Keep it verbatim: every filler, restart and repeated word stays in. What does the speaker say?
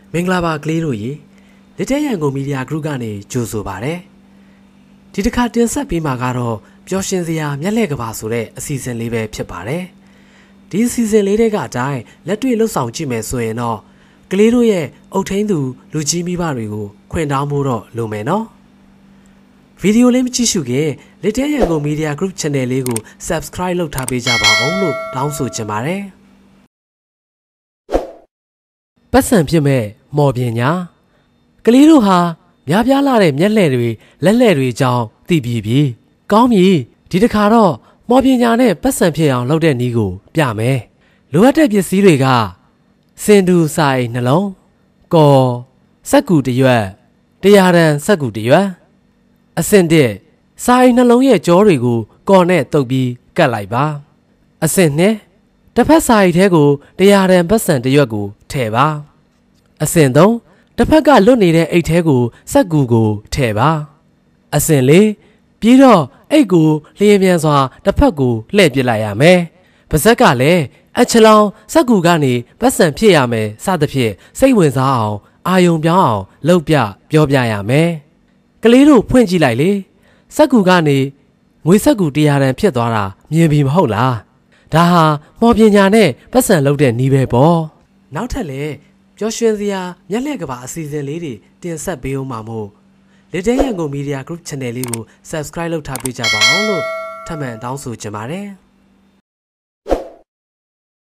မင်္ဂလာပါကလေးတို့ရေလက်တဲ့ရန်ကုန်မီဒီယာ group ကနေကြိုဆိုပါရစေဒီတစ်ခါတင်ဆက်ပေးမှာကတော့ပျော်ရွှင်စရာမျက်လှည့်ကဘာဆိုတဲ့အစီအစဉ်လေးပဲဖြစ်ပါတယ်ဒီအစီအစဉ်လေးတွေကအတိုင်းလက်တွေ့လှုပ်ဆောင်ကြည့်မယ်ဆိုရင်တော့ကလေးတို့ရဲ့အုတ်ထင်းသူလူကြီးမိဘတွေကိုခွင့်တောင်းဖို့တော့လိုမယ်နော်ဗီဒီယိုလေးမကြည့်ရှုခင်လက်တဲ့ရန်ကုန်မီဒီယာ group channel လေးကို subscribe လုပ်ထားပေးကြပါအောင်လို့တောင်းဆိုချင်ပါတယ်ပတ်စံဖြစ်မဲ့မော်ပြင်းညာကလေးတို့ဟာများပြားလာတဲ့မျက်လှည့်တွေလက်လှည့်တွေကြောင်းသိပြီးပြီကောင်းပြီဒီတစ်ခါတော့မော်ပြင်းညာနဲ့ပတ်စံဖြစ်အောင်လုပ်တဲ့နည်းကိုပြမယ်လိုအပ်တဲ့ပစ္စည်းတွေကစင်တူဆိုင်နှလုံးကော်စက်ကူတရွက်တရားရန်စက်ကူတရွက်အဆင့်တစ်ဆိုင်နှလုံးရဲ့ကြောတွေကိုကော်နဲ့တုပ်ပြီးကတ်လိုက်ပါအဆင့်နှစ်တစ်ဖက်ဆိုင်ထဲကိုတရားရန်ပတ်စံတရွက်ကိုထည့်ပါအဆင့်သုံးတစ်ဖက်ကလွတ်နေတဲ့အိတ်ထဲကိုစက်ကူကိုထည့်ပါအဆင့်လေးပြီးတော့အိတ်ကိုလျင်မြန်စွာတစ်ဖက်ကိုလှည့်ပစ်လိုက်ရမယ်ပါဇက်ကလည်းအချလောင်စက်ကူကနေပတ်စံဖြစ်ရမယ်စသဖြင့်စိတ်ဝင်စားအောင်အာယုံပြောင်းအောင်လှုပ်ပြပြောပြရမယ်ကလေးတို့ဖွင့်ကြည့်လိုက်လေစက်ကူကနေငွေစက်ကူတရားရန်ဖြစ်သွားတာမြင်ပြီမဟုတ်လားဒါဟာမော်ပညာနဲ့ပတ်စံလုပ်တဲ့နည်းပဲပေါ့နောက်ထပ်လည်းပျော်ရွှင်စရာမျက်လှည့်ကဘာအစီအစဉ်လေးတွေတင်ဆက်ပေးအောင်ပါမို့လက်တဲ့ရန်ကုန်မီဒီယာ group channel လေးကို subscribe လုပ်ထားပေးကြပါအောင်လို့ထပ်မံတောင်းဆိုချင်ပါတယ်